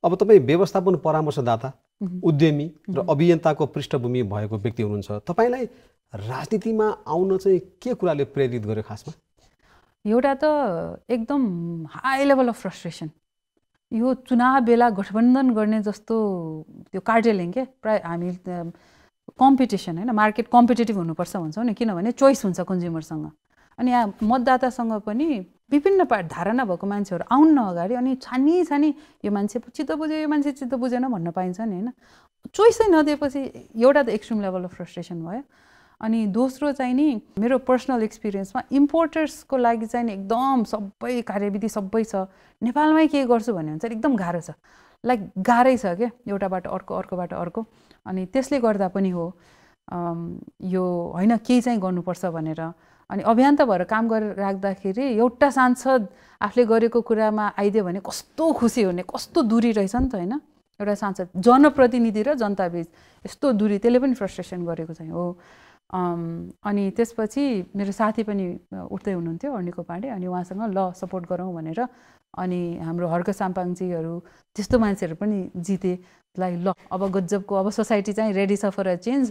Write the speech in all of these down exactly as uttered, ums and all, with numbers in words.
अब तपाईँ व्यवस्थापन परामर्शदाता, उद्यमी र अभियन्ताको पृष्ठभूमि भएको व्यक्ति हुनुहुन्छ। तपाईँलाई राजनीतिमा आउन चाहिँ के कुराले प्रेरित गर्यो खासमा? एउटा त एकदम हाई लेभल अफ फ्रस्ट्रेसन। यो चुनाव बेला गठबन्धन गर्ने जस्तो त्यो कार्टेलिङ के प्राय हामी कम्पिटिसन होइन, मार्केट कम्पिटेटिभ हुनुपर्छ भन्छौँ नि, किनभने चोइस हुन्छ कन्ज्युमरसँग। अनि यहाँ मतदातासँग पनि विभिन्न पार्ट धारणा भएको मान्छेहरू आउन अगाडि अनि छानी छानी यो मान्छे चित्त बुझ्यो यो मान्छे चित्त बुझेन भन्न पाइन्छ नि होइन। चोइसै नदिएपछि एउटा त एक्सट्रिम लेभल अफ फ्रस्ट्रेसन भयो। अनि दोस्रो चाहिँ नि मेरो पर्सनल एक्सपिरियन्समा इम्पोर्टर्सको लागि चाहिँ नि एकदम सबै कार्यविधि सबै छ, नेपालमै के गर्छु भन्ने हुन्छ एकदम गाह्रो छ, लाइक गाह्रै छ क्या, एउटाबाट अर्को अर्कोबाट अर्को। अनि त्यसले गर्दा पनि हो यो होइन केही चाहिँ गर्नुपर्छ भनेर अनि अभियन्ता भएर काम गरेर राख्दाखेरि एउटा सांसद आफूले गरेको कुरामा आइदियो भने कस्तो खुसी हुने, कस्तो दूरी रहेछ नि त होइन। एउटा सांसद जनप्रतिनिधि र जनताबीच यस्तो दूरी, त्यसले पनि फ्रस्ट्रेसन गरेको चाहिँ हो। अनि त्यसपछि मेरो साथी पनि उठ्दै हुनुहुन्थ्यो अर्निको पाण्डे, अनि उहाँसँग ल सपोर्ट गरौँ भनेर अनि हाम्रो हर्क साम्पाङजीहरू त्यस्तो मान्छेहरू पनि जिते, लाइक ल अब गजबको अब सोसाइटी चाहिँ रेडी छ फर अ चेन्ज।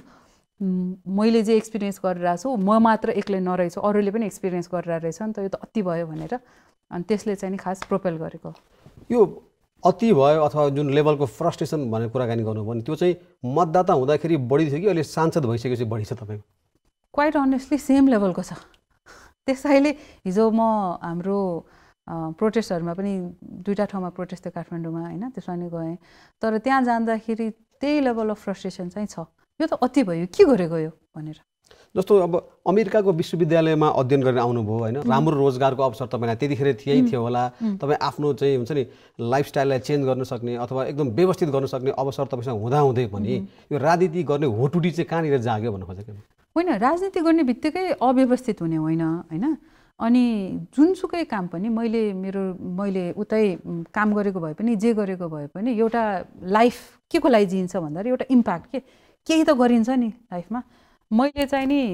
मैले जे एक्सपिरियन्स गरिरहेको छु म मात्र एक्लै नरहेछु, अरूले पनि एक्सपिरियन्स गरिरहेको रहेछ नि त, यो त अति भयो भनेर अनि त्यसले चाहिँ नि खास प्रोपेल गरेको। यो अति भयो अथवा जुन लेभलको फ्रस्ट्रेसन भनेर कुराकानी गर्नुभयो भने त्यो चाहिँ मतदाता हुँदाखेरि बढी थियो कि अहिले सांसद भइसकेपछि बढी छ तपाईँको? क्वाइट अनेस्टली सेम लेभलको छ। त्यसैले हिजो म हाम्रो प्रोटेस्टहरूमा पनि दुईवटा ठाउँमा प्रोटेस्ट थियो काठमाडौँमा होइन, त्यसमा नि गएँ, तर त्यहाँ जाँदाखेरि त्यही लेभल अफ फ्रस्ट्रेसन चाहिँ छ। यो त अति भयो, के गरेको यो भनेर। जस्तो अब अमेरिकाको विश्वविद्यालयमा अध्ययन गरेर आउनुभयो होइन, राम्रो रोजगारको अवसर तपाईँलाई त्यतिखेर थियै थियो होला, तपाईँ आफ्नो चाहिँ हुन्छ नि लाइफस्टाइललाई चेन्ज गर्न सक्ने अथवा एकदम व्यवस्थित गर्न सक्ने अवसर तपाईँसँग हुँदाहुँदै पनि यो राजनीति गर्ने होटुटी चाहिँ कहाँनिर जाग्यो भन्नु खोजेको? होइन, राजनीति गर्ने बित्तिकै अव्यवस्थित हुने होइन होइन। अनि जुनसुकै काम पनि मैले मेरो मैले उतै काम गरेको भए पनि जे गरेको भए पनि एउटा लाइफ के को लागि जिन्छ भन्दाखेरि एउटा इम्प्याक्ट के केही त गरिन्छ नि लाइफमा। मैले चाहिँ नि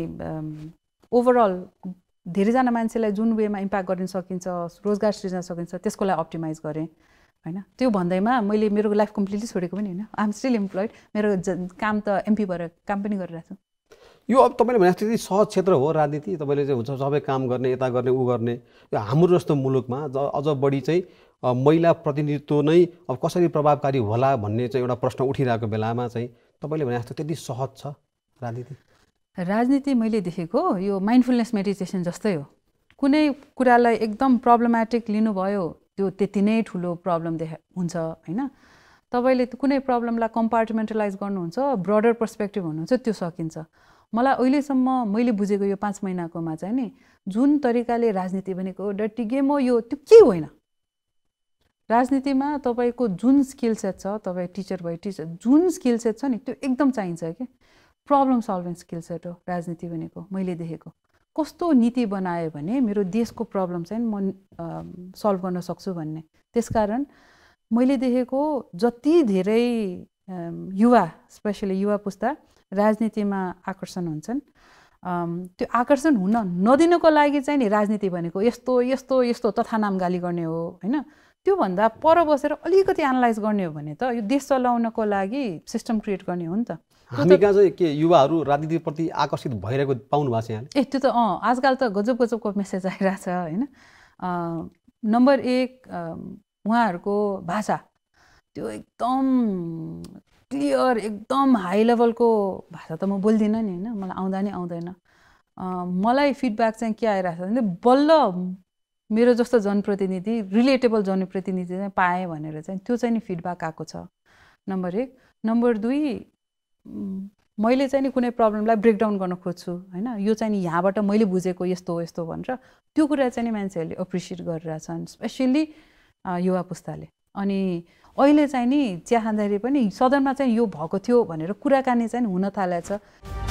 ओभरअल धेरैजना मान्छेलाई जुन वेमा इम्प्याक्ट गर्न सकिन्छ, रोजगार सृजना सकिन्छ त्यसको लागि अप्टिमाइज गरेँ होइन। त्यो भन्दैमा मैले मेरो लाइफ कम्प्लिटली छोडेको पनि होइन, आइ एम स्टिल इम्प्लोइड, मेरो काम त एमपी भएर काम पनि गरिरहेको छु। यो अब तपाईँले भने जस्तो सहज क्षेत्र हो राजनीति, तपाईँले चाहिँ हुन्छ सबै काम गर्ने यता गर्ने ऊ गर्ने। यो हाम्रो जस्तो मुलुकमा अझ बढी चाहिँ महिला प्रतिनिधित्व नै अब कसरी प्रभावकारी होला भन्ने चाहिँ एउटा प्रश्न उठिरहेको बेलामा चाहिँ तपाईँले भने जस्तो त्यति सहज छ राजनीति? राजनीति मैले देखेको यो माइन्डफुलनेस मेडिटेसन जस्तै हो। कुनै कुरालाई एकदम प्रब्लमेटिक लिनुभयो त्यो त्यति नै ठुलो प्रब्लम देखा हुन्छ होइन। तपाईँले कुनै प्रब्लमलाई कम्पार्टमेन्टलाइज गर्नुहुन्छ, ब्रडर पर्सपेक्टिभ हुनुहुन्छ, त्यो सकिन्छ। मलाई अहिलेसम्म मैले बुझेको यो पाँच महिनाकोमा चाहिँ नि जुन तरिकाले राजनीति भनेको डर्टी गेम हो, यो त्यो केही होइन। राजनीतिमा तपाईँको जुन स्किल सेट छ, तपाईँ टिचर भए टिचर जुन स्किल सेट छ नि त्यो एकदम चाहिन्छ कि प्रब्लम सल्भिङ स्किल सेट हो राजनीति भनेको। मैले देखेको कस्तो नीति बनायो भने मेरो देशको प्रब्लम चाहिँ म सल्भ गर्न सक्छु भन्ने। त्यसकारण मैले देखेको जति धेरै युवा स्पेसली युवा पुस्ता राजनीतिमा आकर्षण हुन्छन्, त्यो आकर्षण हुन नदिनको लागि चाहिँ नि राजनीति भनेको यस्तो यस्तो यस्तो तथा नाम गाली गर्ने हो होइन। त्योभन्दा पर बसेर अलिकति एनालाइज गर्ने हो भने त यो देश चलाउनको लागि सिस्टम क्रिएट गर्ने हो नि त। हामी कहाँ चाहिँ के युवाहरू राजनीतिप्रति आकर्षित भइरहेको पाउनु भएको छ यहाँले? ए त्यो त अँ आजकल त गजब गजबको मेसेज आइरहेछ होइन। नम्बर एक उहाँहरूको भाषा त्यो एकदम क्लियर एकदम हाई लेभलको भाषा त म बोल्दिनँ नि होइन, मलाई आउँदा नि आउँदैन। मलाई फिडब्याक चाहिँ के आइरहेको छ भने बल्ल मेरो जस्तो जनप्रतिनिधि रिलेटेबल जनप्रतिनिधि चाहिँ पाएँ भनेर चाहिँ त्यो चाहिँ नि फिडब्याक आएको छ नम्बर एक। नम्बर दुई मैले चाहिँ नि कुनै प्रब्लमलाई ब्रेकडाउन गर्न खोज्छु होइन, यो चाहिँ नि यहाँबाट मैले बुझेको यस्तो हो यस्तो भनेर त्यो कुरा चाहिँ नि मान्छेहरूले एप्रिसिएट गरिरहेछन् स्पेसली युवा पुस्ताले। अनि अहिले चाहिँ नि चिया खाँदाखेरि पनि सदनमा चाहिँ यो भएको थियो भनेर कुराकानी चाहिँ हुन थालेछ।